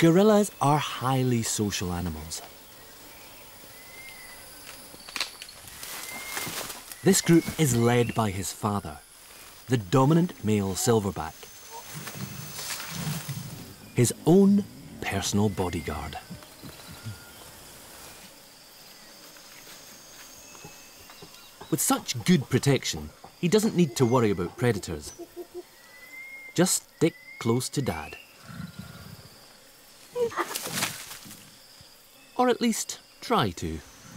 Gorillas are highly social animals. This group is led by his father, the dominant male silverback, his own personal bodyguard. With such good protection, he doesn't need to worry about predators. Just stick close to Dad. Or at least try to.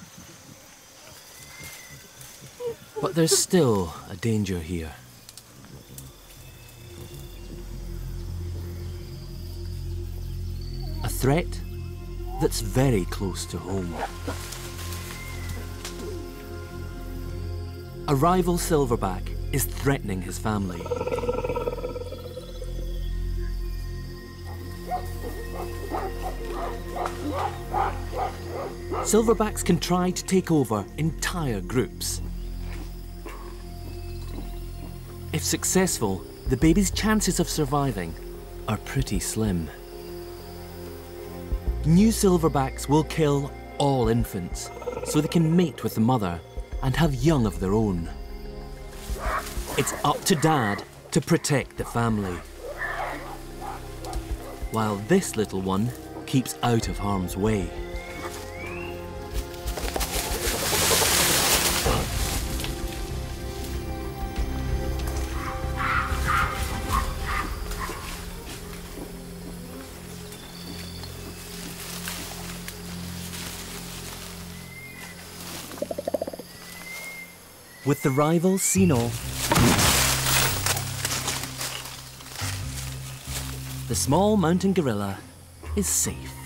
But there's still a danger here. A threat that's very close to home. A rival silverback is threatening his family. Silverbacks can try to take over entire groups. If successful, the baby's chances of surviving are pretty slim. New silverbacks will kill all infants so they can mate with the mother and have young of their own. It's up to Dad to protect the family, while this little one keeps out of harm's way. With the rivals seen off, the small mountain gorilla is safe.